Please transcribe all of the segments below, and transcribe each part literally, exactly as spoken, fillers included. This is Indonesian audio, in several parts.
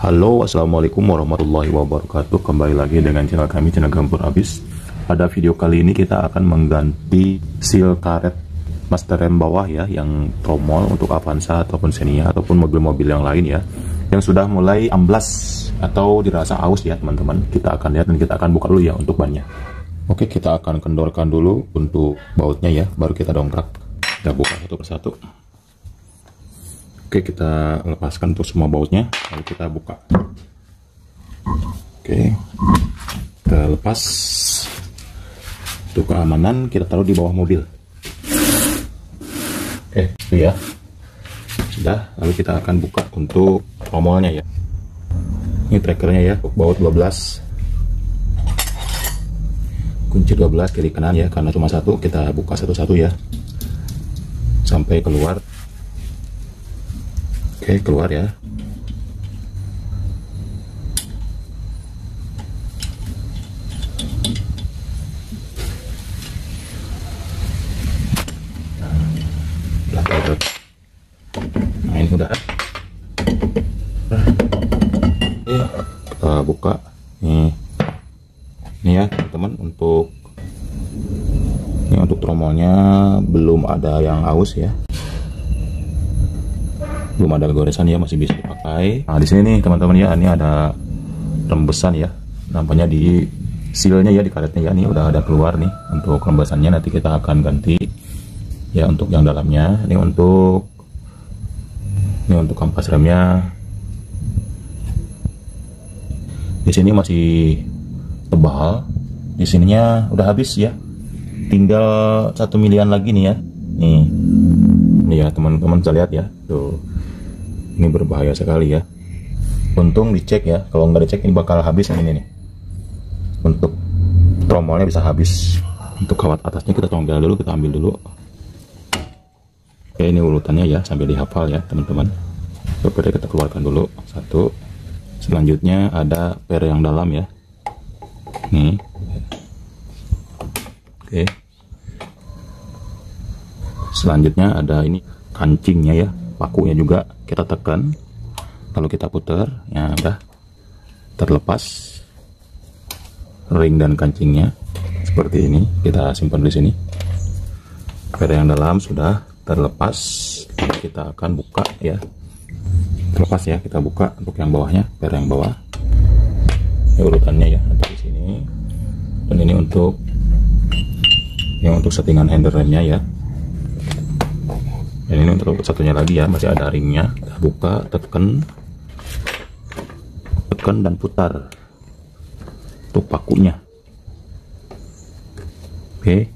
Halo, assalamualaikum warahmatullahi wabarakatuh. Kembali lagi dengan channel kami, channel Gampur Abis. Pada video kali ini kita akan mengganti seal karet master rem bawah ya, yang tromol untuk Avanza ataupun Xenia ataupun mobil-mobil yang lain ya, yang sudah mulai amblas atau dirasa aus ya teman-teman. Kita akan lihat dan kita akan buka dulu ya untuk bannya. Oke, kita akan kendorkan dulu untuk bautnya ya, baru kita dongkrak. Kita buka satu persatu. Oke, kita lepaskan untuk semua bautnya, lalu kita buka. Oke, kita lepas. Untuk keamanan kita taruh di bawah mobil. Oke, itu ya. Sudah, lalu kita akan buka untuk tromolnya ya. Ini trackernya ya, baut dua belas. Kunci dua belas kiri kanan ya, karena cuma satu, kita buka satu-satu ya. Sampai keluar. Oke, keluar ya. Nah, ini udah. Kita buka. Nih. Ini ya, teman-teman, untuk ini untuk tromolnya belum ada yang aus ya. Belum ada goresan ya, masih bisa dipakai. Nah, di sini nih teman-teman ya, ini ada rembesan ya, nampaknya di sealnya ya, di karetnya ya, ini udah ada keluar nih untuk rembesannya. Nanti kita akan ganti ya untuk yang dalamnya. Ini untuk ini untuk kampas remnya. Di sini masih tebal, di sininya udah habis ya, tinggal satu milian lagi nih ya. Nih, ini ya teman-teman bisa lihat ya, tuh. Ini berbahaya sekali ya. Untung dicek ya, kalau nggak dicek ini bakal habis yang ini nih. Untuk tromolnya bisa habis. Untuk kawat atasnya kita tonggal dulu, kita ambil dulu. Oke, ini urutannya ya, sambil dihafal ya teman-teman. Coba kita keluarkan dulu satu. Selanjutnya ada per yang dalam ya. Nih. Oke. Selanjutnya ada ini kancingnya ya, pakunya juga kita tekan, lalu kita putar ya, udah terlepas ring dan kancingnya seperti ini. Kita simpan di sini. Per yang dalam sudah terlepas, kita akan buka ya. Terlepas ya, kita buka untuk yang bawahnya, per yang bawah. Ini urutannya ya, nanti di sini. Dan ini untuk yang untuk settingan handle remnya ya. Dan ini untuk satunya lagi ya, masih ada ringnya. Kita buka, tekan, tekan dan putar untuk pakunya. Oke.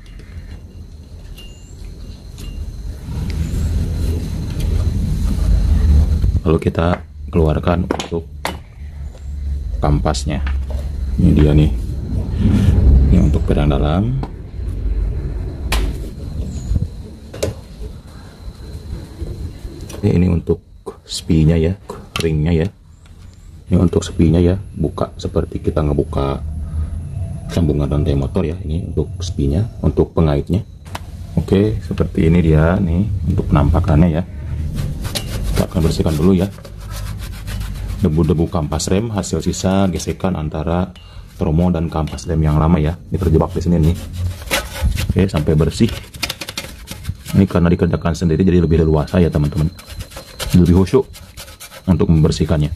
Lalu kita keluarkan untuk kampasnya. Ini dia nih. Ini untuk pedang dalam. Ini untuk spinya ya, ringnya ya. Ini untuk spinya ya, buka seperti kita ngebuka sambungan rantai motor ya. Ini untuk spinya, untuk pengaitnya. Oke, seperti ini dia nih untuk penampakannya ya. Kita akan bersihkan dulu ya debu-debu kampas rem, hasil sisa gesekan antara tromol dan kampas rem yang lama ya. Ini terjebak di sini nih. Oke, sampai bersih. Ini karena dikerjakan sendiri jadi lebih leluasa ya teman-teman, lebih khusyuk untuk membersihkannya.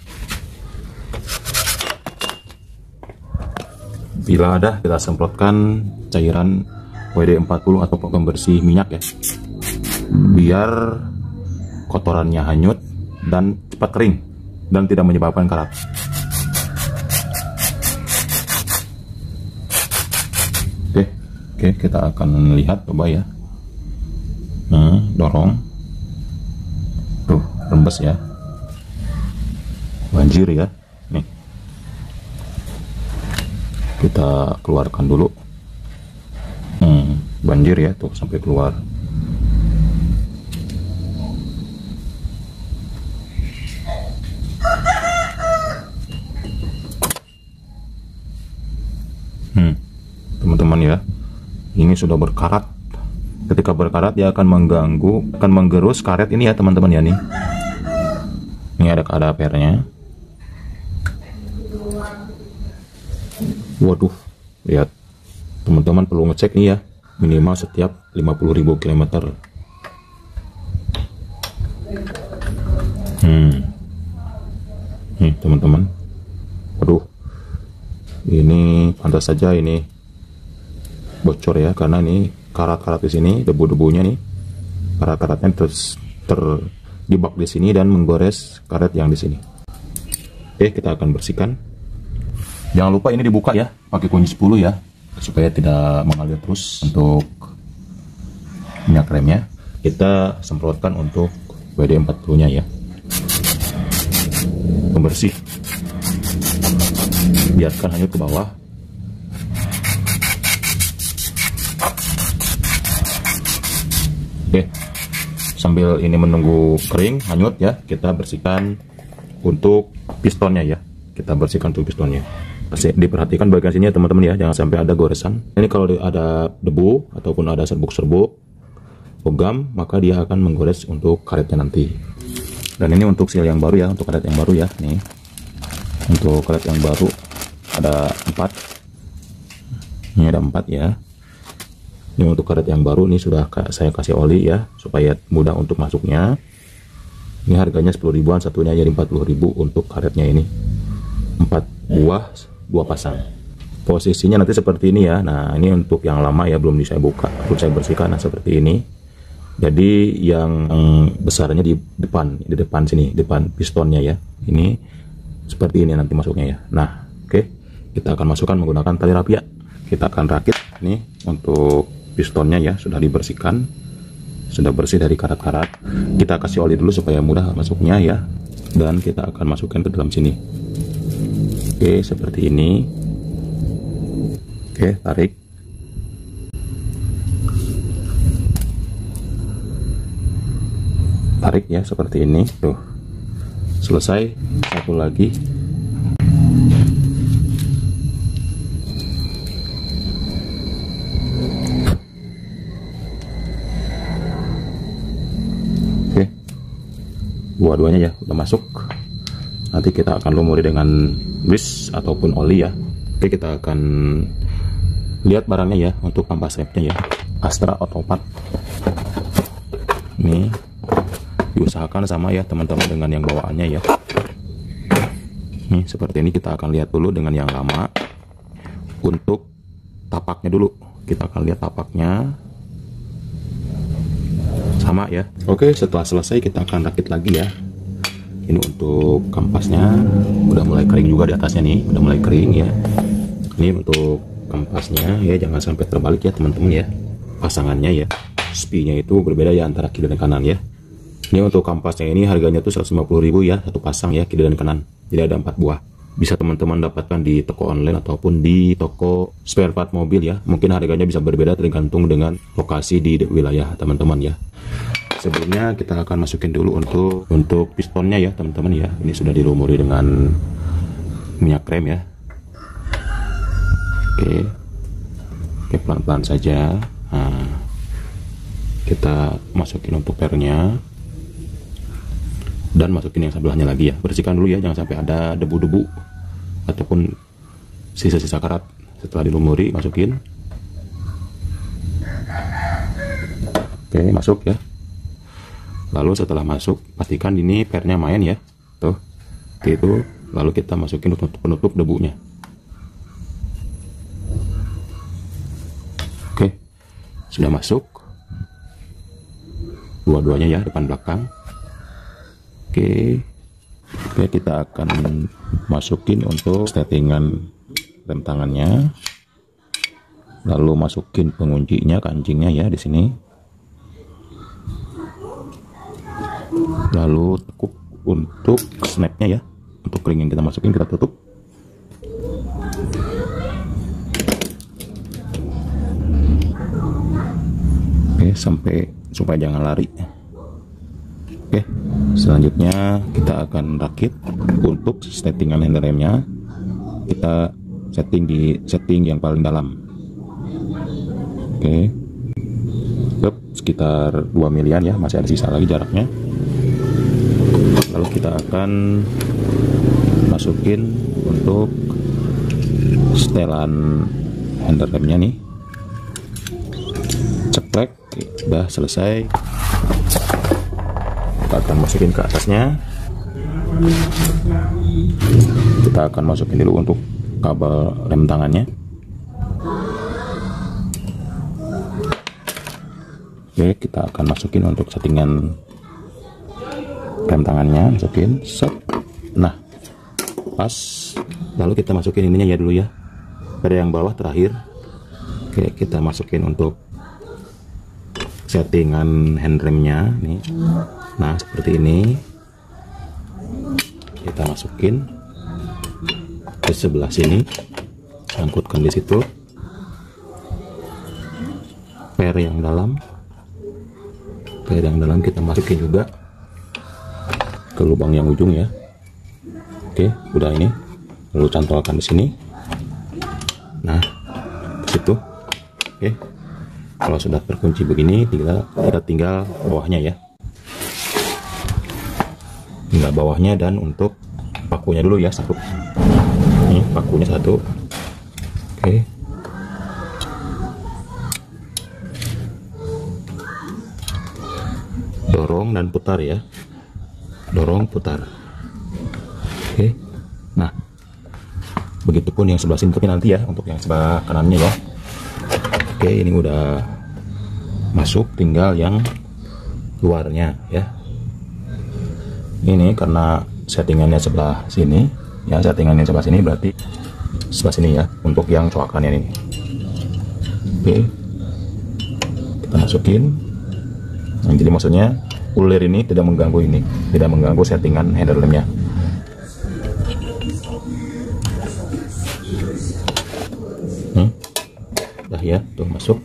Bila ada, kita semprotkan cairan W D empat puluh atau pembersih minyak ya, biar kotorannya hanyut dan cepat kering dan tidak menyebabkan karat. Oke, oke, kita akan lihat, coba ya. Nah, dorong tuh, rembes ya, banjir ya. Nih, kita keluarkan dulu. hmm, banjir ya tuh, sampai keluar. hmm, teman-teman ya, ini sudah berkarat. Ketika berkarat dia akan mengganggu, akan menggerus karet ini ya teman-teman ya nih. Ini ada ada pernya. Waduh, lihat teman-teman, perlu ngecek nih ya, minimal setiap lima puluh ribu kilometer. Hmm, nih teman-teman, aduh, ini pantas saja ini bocor ya, karena ini karat-karat di sini, debu-debunya nih, karat-karatnya terus terjebak di sini dan menggores karet yang di sini. Oke, kita akan bersihkan. Jangan lupa ini dibuka ya, pakai kunci sepuluh ya, supaya tidak mengalir terus. Untuk minyak remnya kita semprotkan untuk W D empat puluh nya ya, pembersih, biarkan hanyut ke bawah. Oke, sambil ini menunggu kering hanyut ya, kita bersihkan untuk pistonnya ya, kita bersihkan untuk pistonnya. Diperhatikan bagian sini ya teman-teman ya, jangan sampai ada goresan. Ini kalau ada debu ataupun ada serbuk-serbuk logam, maka dia akan menggores untuk karetnya nanti. Dan ini untuk seal yang baru ya, untuk karet yang baru ya. Nih, untuk karet yang baru ada empat. Ini ada empat ya. Ini untuk karet yang baru, ini sudah saya kasih oli ya, supaya mudah untuk masuknya. Ini harganya sepuluh ribuan satunya, jadi empat puluh ribu untuk karetnya ini. empat buah, dua pasang. Posisinya nanti seperti ini ya. Nah, ini untuk yang lama ya, belum bisa saya buka, belum saya bersihkan. Nah, seperti ini. Jadi yang besarnya di depan, di depan sini, depan pistonnya ya. Ini seperti ini nanti masuknya ya. Nah, oke, kita akan masukkan menggunakan tali rapia. Kita akan rakit nih untuk pistonnya ya, sudah dibersihkan, sudah bersih dari karat-karat. Kita kasih oli dulu supaya mudah masuknya ya, dan kita akan masukkan ke dalam sini. Oke, seperti ini. Oke, tarik. Tarik ya, seperti ini. Tuh, selesai. Satu lagi. Oke, dua-duanya ya udah masuk. Nanti kita akan lumuri dengan grease ataupun oli ya. Oke, kita akan lihat barangnya ya, untuk kampas remnya ya, Astra Autopat. Ini diusahakan sama ya teman-teman dengan yang bawaannya ya. Nih seperti ini, kita akan lihat dulu dengan yang lama. Untuk tapaknya dulu, kita akan lihat tapaknya sama ya. Oke, setelah selesai kita akan rakit lagi ya. Ini untuk kampasnya udah mulai kering juga di atasnya nih, udah mulai kering ya. Ini untuk kampasnya ya, jangan sampai terbalik ya teman-teman ya, pasangannya ya. Spinya itu berbeda ya antara kiri dan kanan ya. Ini untuk kampasnya ini harganya tuh seratus lima puluh ribu ya, satu pasang ya, kiri dan kanan. Jadi ada empat buah. Bisa teman-teman dapatkan di toko online ataupun di toko spare part mobil ya. Mungkin harganya bisa berbeda tergantung dengan lokasi di wilayah teman-teman ya. Sebelumnya kita akan masukin dulu untuk untuk pistonnya ya teman-teman ya. Ini sudah dilumuri dengan minyak rem ya. Oke, oke, pelan-pelan saja. Nah, kita masukin untuk pernya dan masukin yang sebelahnya lagi ya. Bersihkan dulu ya, jangan sampai ada debu-debu ataupun sisa-sisa karat. Setelah dilumuri, masukin. Oke, masuk ya. Lalu setelah masuk, pastikan ini pernya main ya, tuh. Oke, itu lalu kita masukin untuk penutup debunya. Oke, sudah masuk dua-duanya ya, depan belakang. Oke, oke, kita akan masukin untuk settingan rem tangannya, lalu masukin penguncinya, kancingnya ya di sini, lalu tekuk untuk snapnya ya, untuk ring yang kita masukin kita tutup. Oke, sampai supaya jangan lari. Oke, selanjutnya kita akan rakit untuk settingan handle remnya. Kita setting di setting yang paling dalam. Oke, Lep, sekitar dua milian ya, masih ada sisa lagi jaraknya. Lalu kita akan masukin untuk setelan handle remnya nih, ceklek. Sudah selesai. Kita akan masukin ke atasnya. Kita akan masukin dulu untuk kabel rem tangannya. Oke, kita akan masukin untuk settingan rem tangannya, masukin set. Nah, pas. Lalu kita masukin ininya ya dulu ya, pada yang bawah terakhir. Oke, kita masukin untuk settingan handremnya nih. Nah, seperti ini. Kita masukin ke sebelah sini, sangkutkan di situ. Per yang dalam, per yang dalam kita masukin juga ke lubang yang ujung ya. Oke, udah ini. Lalu cantolkan di sini. Nah, ke situ. Oke. Kalau sudah terkunci begini, tinggal kita tinggal bawahnya ya. Tinggal bawahnya, dan untuk pakunya dulu ya, satu. Ini pakunya satu. Oke. Dorong dan putar ya. Dorong, putar. Oke. Nah, begitupun yang sebelah sini, tapi nanti ya untuk yang sebelah kanannya ya. Oke, ini udah masuk, tinggal yang luarnya ya. Ini karena settingannya sebelah sini ya, settingannya sebelah sini berarti sebelah sini ya untuk yang coakannya ini. Oke, kita masukin. Nah, jadi maksudnya ulir ini tidak mengganggu ini, tidak mengganggu settingan handle remnya. Hmm. Dah ya, tuh masuk.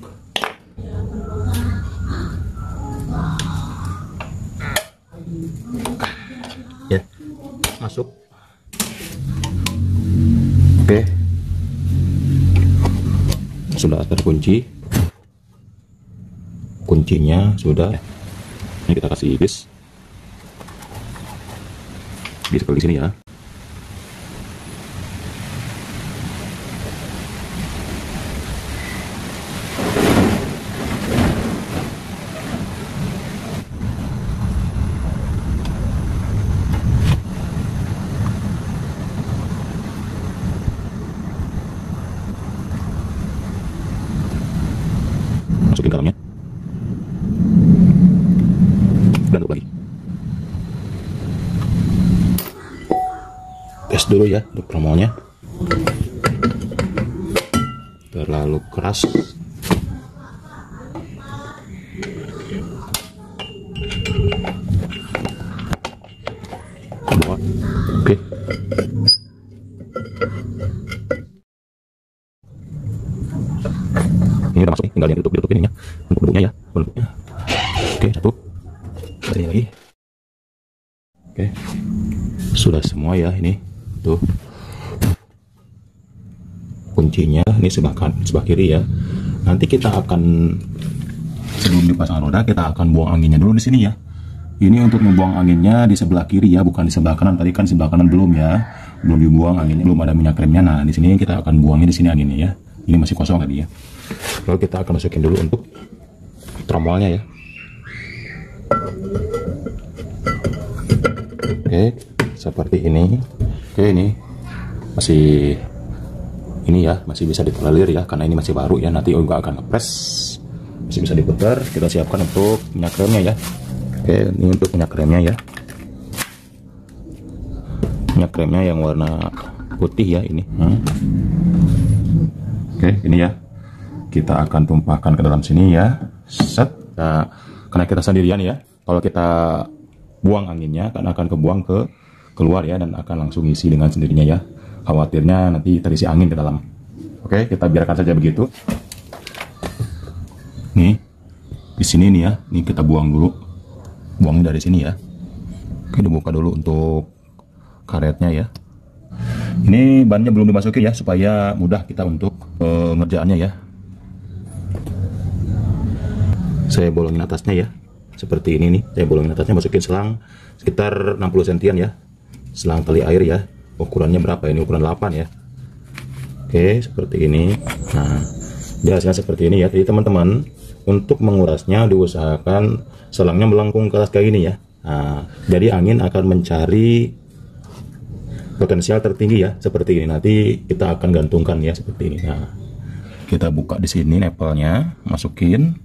Ya, masuk. Oke, sudah terkunci. Kuncinya sudah. Ini kita kasih bis. Bis di sini ya. Masukin dalamnya. Dan lagi. Tes dulu ya untuk promonya. Terlalu keras. Oke. Ini udah masuk nih, tinggal yang ditutup ditutup ininya untuk bentuknya ya, bentuknya. Oke, satu. Ini lagi. Oke, sudah semua ya ini tuh kuncinya. Ini sebelah kan, sebelah kiri ya. Nanti kita akan, sebelum dipasang roda, kita akan buang anginnya dulu di sini ya. Ini untuk membuang anginnya di sebelah kiri ya, bukan di sebelah kanan. Tadi kan sebelah kanan belum ya, belum dibuang anginnya, belum ada minyak remnya. Nah, di sini kita akan buangnya di sini anginnya ya. Ini masih kosong tadi ya. Lalu kita akan masukin dulu untuk tromolnya ya. Oke, seperti ini. Oke, ini masih ini ya, masih bisa ditolerir ya, karena ini masih baru ya. Nanti juga akan ngepres, masih bisa diputar. Kita siapkan untuk minyak remnya ya. Oke, ini untuk minyak remnya ya. Minyak remnya yang warna putih ya ini. Hmm. Oke, ini ya. Kita akan tumpahkan ke dalam sini ya. Set. Nah, karena kita sendirian ya. Kalau kita buang anginnya, kan akan kebuang ke keluar ya, dan akan langsung isi dengan sendirinya ya. Khawatirnya nanti terisi angin ke dalam. Oke, kita biarkan saja begitu. Nih, di sini nih ya. Nih kita buang dulu. Buangnya dari sini ya. Oke, dibuka dulu untuk karetnya ya. Ini bannya belum dimasuki ya, supaya mudah kita untuk uh, ngerjaannya ya. Saya bolongin atasnya ya, seperti ini nih. Saya bolongin atasnya, masukin selang sekitar enam puluh sentian ya, selang tali air ya. Ukurannya berapa ini? Ukuran delapan ya. Oke, seperti ini. Nah, jelasnya seperti ini ya. Jadi teman-teman, untuk mengurasnya diusahakan selangnya melengkung ke atas kayak gini ya. Nah, jadi angin akan mencari potensial tertinggi ya, seperti ini. Nanti kita akan gantungkan ya, seperti ini. Nah, kita buka di sini nepelnya, masukin.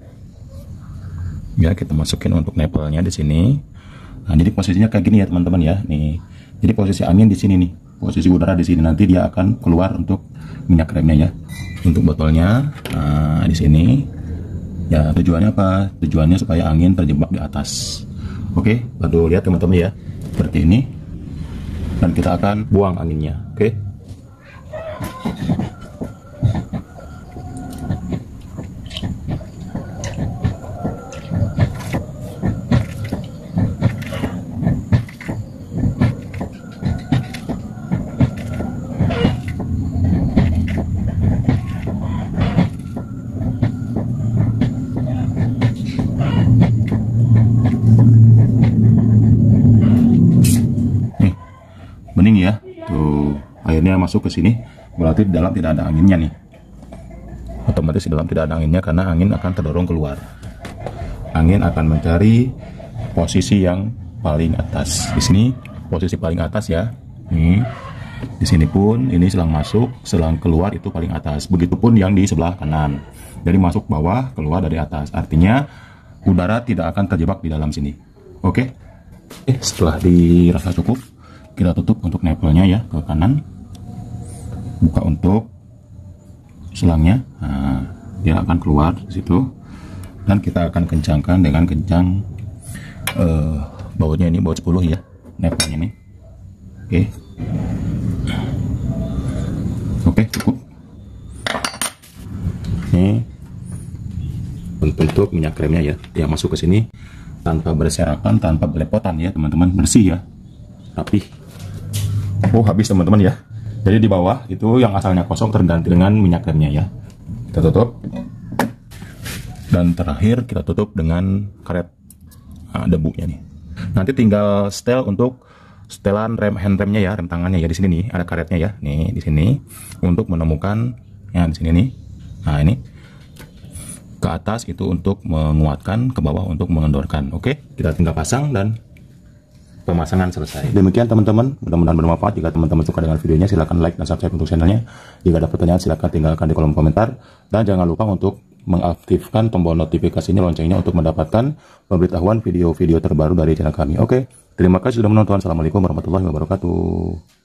Ya, kita masukin untuk nepelnya di sini. Nah, jadi posisinya kayak gini ya, teman-teman ya. Nih. Jadi posisi angin di sini nih. Posisi udara di sini, nanti dia akan keluar untuk minyak remnya ya. Untuk botolnya, nah di sini. Ya, tujuannya apa? Tujuannya supaya angin terjebak di atas. Oke, lalu lihat teman-teman ya. Seperti ini. Dan kita akan buang anginnya, oke? Bening ya, tuh airnya masuk ke sini, berarti di dalam tidak ada anginnya nih. Otomatis di dalam tidak ada anginnya karena angin akan terdorong keluar. Angin akan mencari posisi yang paling atas. Di sini posisi paling atas ya. Nih, di sini pun ini selang masuk, selang keluar itu paling atas. Begitupun yang di sebelah kanan. Jadi masuk bawah, keluar dari atas. Artinya udara tidak akan terjebak di dalam sini. Oke? Eh, setelah dirasa cukup, kita tutup untuk nepelnya ya ke kanan, buka untuk selangnya. Nah, dia akan keluar di situ dan kita akan kencangkan dengan kencang uh, bautnya ini, baut sepuluh ya, nepelnya ini. Oke, oke cukup. Ini untuk minyak remnya ya, yang masuk ke sini tanpa berserakan, tanpa belepotan ya teman-teman, bersih ya, rapi. Oh, habis teman-teman ya. Jadi di bawah itu yang asalnya kosong terganti dengan minyak remnya ya. Kita tutup. Dan terakhir kita tutup dengan karet nah, debunya nih. Nanti tinggal setel untuk setelan rem hand remnya ya, rem tangannya ya, di sini nih ada karetnya ya. Nih di sini untuk menemukan ya, di sini nih. Nah, ini ke atas itu untuk menguatkan, ke bawah untuk mengendorkan. Oke, kita tinggal pasang dan pemasangan selesai. Demikian teman-teman, mudah-mudahan bermanfaat. Jika teman-teman suka dengan videonya, silahkan like dan subscribe untuk channelnya. Jika ada pertanyaan, silahkan tinggalkan di kolom komentar. Dan jangan lupa untuk mengaktifkan tombol notifikasinya, loncengnya untuk mendapatkan pemberitahuan video-video terbaru dari channel kami. Oke, terima kasih sudah menonton. Assalamualaikum warahmatullahi wabarakatuh.